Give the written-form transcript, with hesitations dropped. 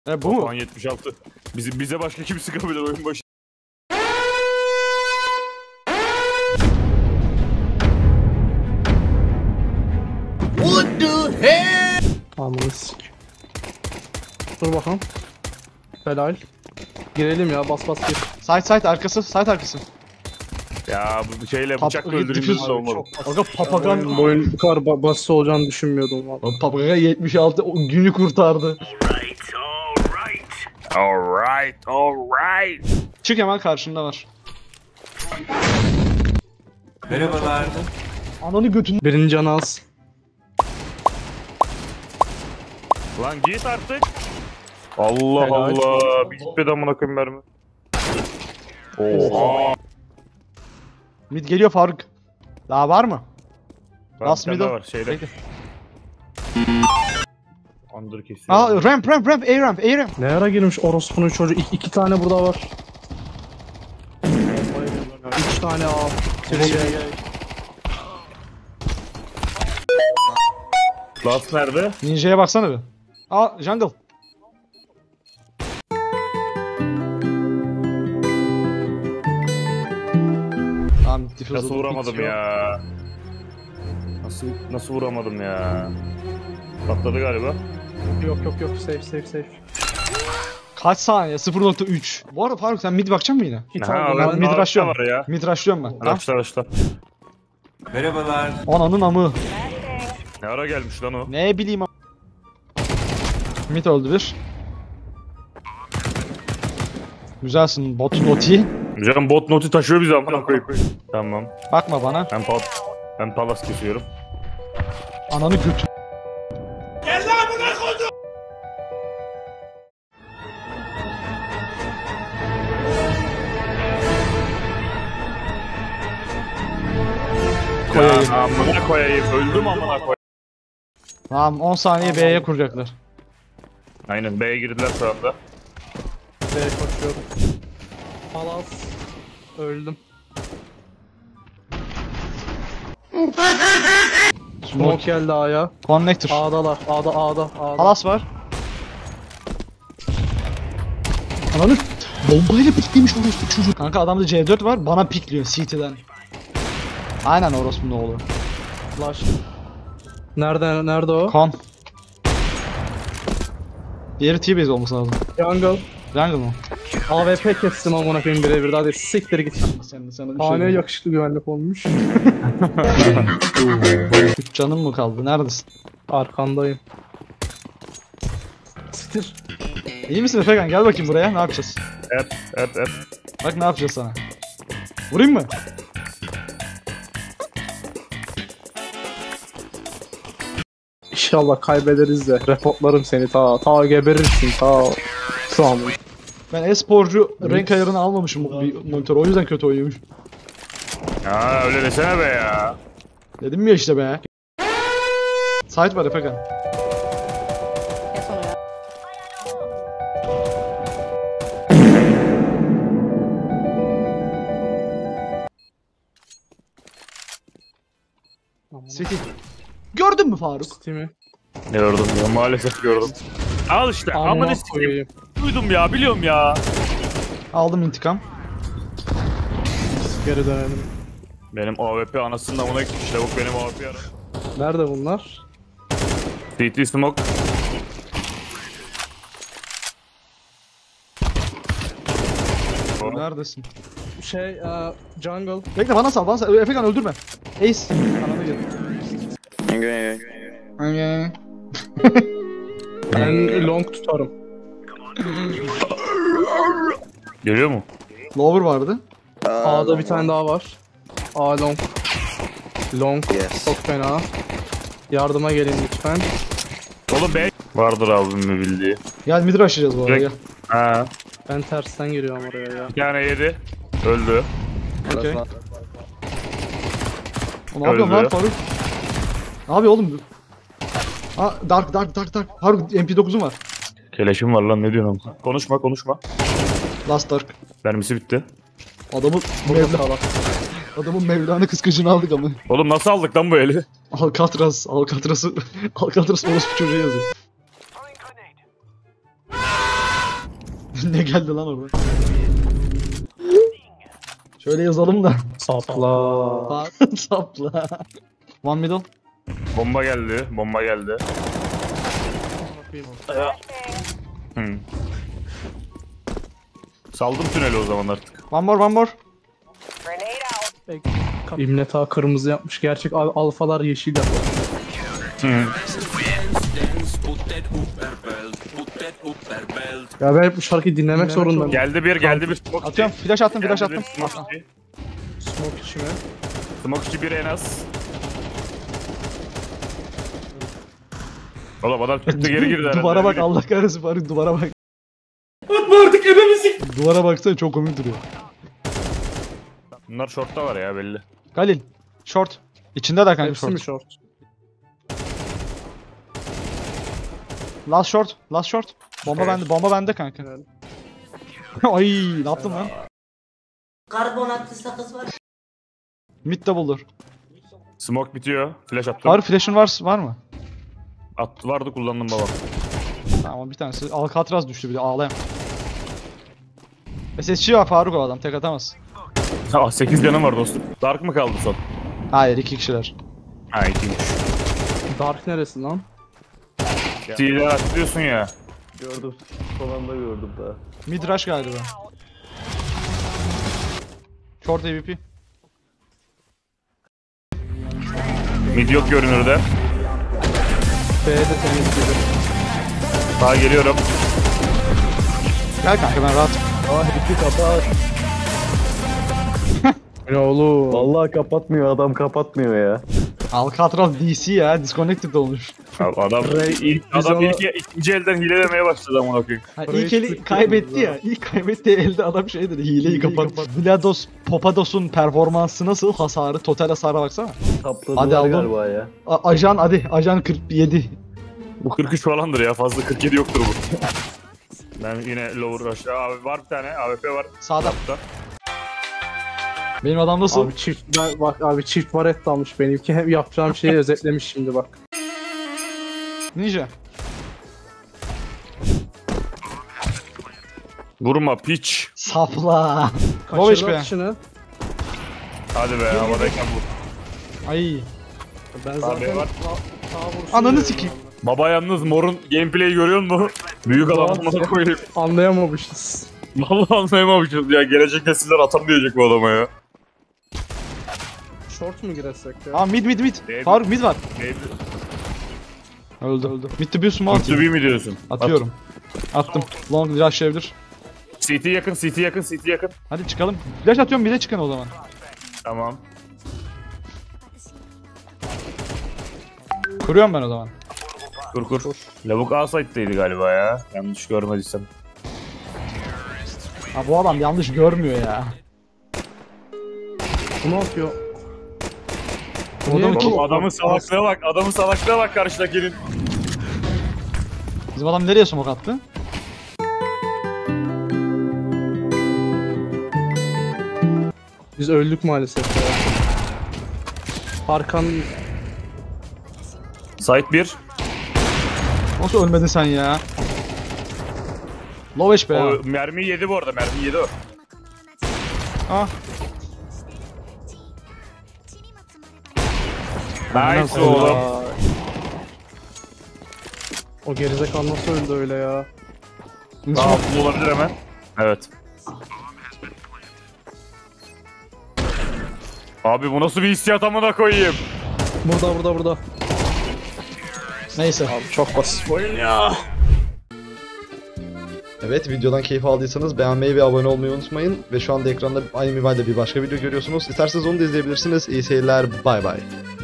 Bu mu? Puan 76. Bize başka kim sıkabilir oyun başı? What the hell? Ananı sik. Dur bakalım. Helal. Girelim ya, bas gir. Site arkası, Ya bu şeyle bıçakla öldürülmüş olmalı. Aga papagan Bu oyun bu kadar basit olacağını düşünmüyordum valla. Papagan 76 o günü kurtardı. Alright. Çık hemen karşında var. Merhabalar. Ananı götün. Birinci canı az. Lan git artık. Allah Helal. Allah. Bir gitmedi amına koyayım mermi. Oha. Mid geliyor Faruk. Daha var mı? Last Bir tane daha middle. var şeyde. Peki. Under kesiyor. Aa ramp, A ramp. Ne ara girmiş orospunun çocuğu? İki tane burada var. 3 tane A. Last nerede? Ninja'ya baksana bir. Aa jungle. Tamam diffuse Nasıl oldu, vuramadım bitiyor. ya? Nasıl vuramadım ya? Patladı galiba. Yok. Safe. Kaç saniye? 0.3. Bu arada Faruk sen mid bakacak mısın yine? Hit Ha, aldım ben ben. mid daha rush'lıyorum. var ya. Mid rush'lıyorum ben. Tamam. Araçlar. Merhabalar. Ananın amı. Ne ara gelmiş lan o? Ne bileyim am. Mid öldü bir. Güzelsin bot noti. Can bot notu taşıyor bizi amına koyayım. Tamam. Bakma bana. Ben palas kesiyorum. Ananı götür. Koyayım. Ya amına koyayım. Öldüm amına koyayım. Tamam 10 saniye B'ye kuracaklar. Aynen B'ye girdiler şu anda. B koşuyorum. Palas. Öldüm. Smoke geldi A'ya. Connector. A'dalar. A'da. Palas var. Ananı bombayla piklemiş orospu çocuk. Kanka adamda C4 var bana pikliyor CT'den. Aynen orospunun oğlu. Flash. Nerede o? Con. Diğeri T-base olması lazım. Jungle. Jungle mı? AWP kestim amına koyayım birebir. Hadi siktir git. Sana Haneye yakışıklı güvenlik olmuş. 3 canım mı kaldı? Neredesin? Arkandayım. Siktir. İyi misin Efekan? Gel bakayım buraya. Ne yapacağız? Et. Bak ne yapacağız sana. Vurayım mı? İnşallah kaybederiz de. Reportlarım seni ta geberirsin ta. Şu an. Ben e-sporcu renk ayarını almamışım bu bir monitör. O yüzden kötü oynuyormuş. Ya öyle desene be ya. Dedim ya işte be. Site var Efekan. City. Gördün mü Faruk? Steam'i. Gördüm ya maalesef gördüm. Al işte amına sikeyim. koyayım. Duydum ya biliyorum ya. Aldım intikam. Geri dönelim. Benim AWP anasının amına gitmiş. Lavuk benim AWP ara. Nerede bunlar? CT smoke. Neredesin? Jungle. Bekle bana sal. Efekan öldürme. Ace. Kanada gel. Okay. Ben long tutarım. Geliyor mu? Lower vardı. A'da bir tane daha var. A long. Long. Çok fena. Yardıma gelin lütfen. Oğlum B. Vardır abimin bildiği. Gel mid rush'layacağız bu arada gel. Ha. Ben tersten giriyorum oraya ya. Bir tane yedi. Öldü. Okey. Ne yapıyorsun lan Öldü. Faruk? Ne yapıyor oğlum? Aa dark. Faruk MP9'un var. Keleşim var lan ne diyorsun? Konuşma. Last dark. Mermisi bitti. Adamın Mevlana kıskacını aldık ama. Oğlum nasıl aldık lan bu eli? Alcatraz orospu çocuğu yazıyor. Ne geldi lan orada? Şöyle yazalım da. Sapla. Sapla. One middle. Bomba geldi. Bomba geldi. Saldım tüneli o zaman artık. One more, one more. İbne ta kırmızı yapmış. Gerçek alfalar yeşil yapıyor. Ya ben hep bu şarkıyı dinlemek zorundayım. Geldi bir smoke. Atıyorum. Flash attım, flash Geldi attım. bir smoke. Smoke içime. Smoke bir en az. Oğlum adam çıktı geri girdi herhalde. Duvara bak, Allah kahretsin Faruk, duvara bak. Atma artık ebemizi. Duvara baksana, çok komik duruyor. Bunlar shortta var ya belli. Galil. Short. İçinde de kanka Hepsi mi short. short? Last short. Last short. Bomba Okay. bende. Bomba bende kanka. Evet. Ay, ne yaptın lan? Karbonatlı sakız var. Mid double'dur. Smoke bitiyor. Flash attım. Faruk flash'ın var mı? Vardı kullandım baba. Tamam, bir tanesi. Alcatraz düştü bir de, ağlayam. SSC var Faruk, o adam tek atamaz. 8 canım var dostum. Dark mı kaldı son? Hayır, 2 kişiler. Ha 2'ymiş. Dark neresi lan? T'den atlıyorsun ya. Gördüm. Son anda gördüm daha. Mid rush galiba. Short AWP. Mid yok görünürde. B'de temiz gibi. Daha geliyorum. Gel kanka, ben rahatım. Ah iki kapat. Ne oğlum? Vallahi kapatmıyor adam kapatmıyor ya. Alcatraz DC ya, disconnected olmuş. Adam ikinci elden hilelemeye başladı amına koyayım. Ha, Burayı ilk eli tıklayın kaybetti ya. ya. İlk kaybettiği elde adam şey dedi, hileyi kapat. Vlados Popados'un performansı nasıl? Hasarı, total hasara baksana. Sapladılar Hadi aldım. galiba ya. Ajan hadi, ajan 47. Bu 43 falandır ya, fazla 47 yoktur bu. Ben yine lower rush. Abi var bir tane AWP var. Sağda. Hatta. Benim adam nasıl? Abi bak abi çift baret almış benimki. Hem yapacağım şeyi özetlemiş şimdi bak. Ninja. Vurma piç. Sapla. Low Kaçırdı HP. atışını. Hadi be havadayken vur. Ay. Ben zaten var. sağ vursun Ananı diyorum sikeyim. Baba yalnız morun gameplay'i görüyor musun? Büyük adam amına koyayım. ben. Anlayamamışız. Vallahi anlayamamışız ya. Gelecek nesiller atamayacak bu adama ya. Short mu girsek ya? Aa, mid. Değil. Faruk mid var. Neydi? Öldü. Mid to be small. To be mi diyorsun? Atıyorum. Attım. Long rushlayabilir. CT yakın. Hadi çıkalım. Flash atıyorum, bir de çıkın o zaman. Tamam. Kuruyorum ben o zaman. Kur. Lavuk A site'deydi galiba ya. Yanlış görmediysem. Ha, bu adam yanlış görmüyor ya. Bu ne yapıyor? Bu adamı Niye- kim? Adamın salaklığa bak karşıdakinin. Bizim adam nereye smoke attı? Biz öldük maalesef ya. Arkan Site 1. Nasıl ölmedin sen ya? Low HP ya. O mermiyi yedi bu arada. Mermiyi yedi o. Ah. Nice oğlum. o gerizekalı nasıl öldü öyle ya? Daha hafif olabilir hemen. Evet. Abi bu nasıl bir hissiyat amına koyayım? Burada. Neyse. Abi çok basit bu oyun ya. Evet, videodan keyif aldıysanız beğenmeyi ve abone olmayı unutmayın. Ve şu anda ekranda aynı minvalde bir başka video görüyorsunuz. İsterseniz onu da izleyebilirsiniz. İyi seyirler, bay bay.